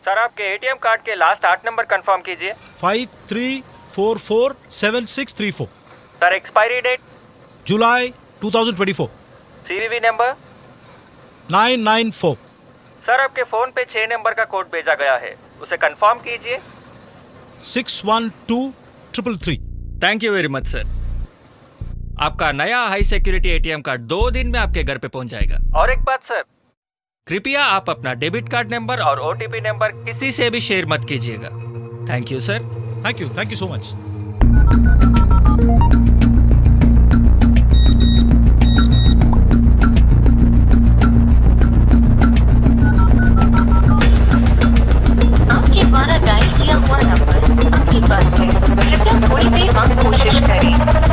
Sir आपके ATM card के last 8 number confirm कीजिए। 53447634। सर एक्सपायरी डेट जुलाई 2024। CVV number 994। सर आपके फोन पे 6 नंबर का कोड भेजा गया है, उसे कंफर्म कीजिए। 612333। Thank you very much sir. आपका नया हाई सिक्योरिटी एटीएम कार्ड 2 दिन में आपके घर पे पहुंच जाएगा। और एक बात सर, कृपया आप अपना डेबिट कार्ड नंबर और ओटीपी नंबर किसी से भी शेयर मत कीजिएगा। Thank you sir. Thank you so much. आपके द्वारा डायल किया हुआ नंबर आपके पास है, कृपया थोड़ी देर बाद कोशिश करें।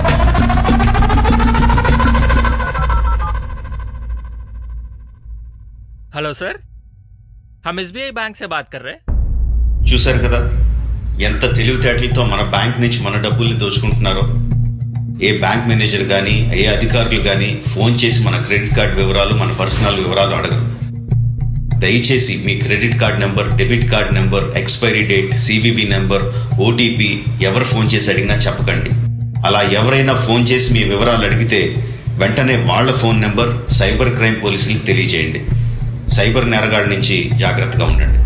हेलो सर, हम एसबीआई बैंक से बात कर रहे हैं। చూశారు కదా ఎంత తెలివితేటలతో మన బ్యాంక్ నుంచి మన డబ్బుల్ని దోచుకుంటున్నారో. ఏ బ్యాంక్ మేనేజర్ కానీ ఏ అధికారులు కానీ ఫోన్ చేసి మన క్రెడిట్ కార్డ్ వివరాలు మన పర్సనల్ వివరాలు అడగరు. దయచేసి మీ credit card number, debit card number, expiry date, CVV number, OTP ఎవరు ఫోన్ చేసి అడిగినా చెప్పకండి. అలా ఎవరైనా ఫోన్ చేసి మీ వివరాలు అడిగితే వెంటనే వాళ్ళ ఫోన్ నెంబర్ సైబర్ క్రైమ్ పోలీసులకు తెలియజేయండి. సైబర్ నేరగాళ్ళ నుంచి జాగ్రత్తగా ఉండండి.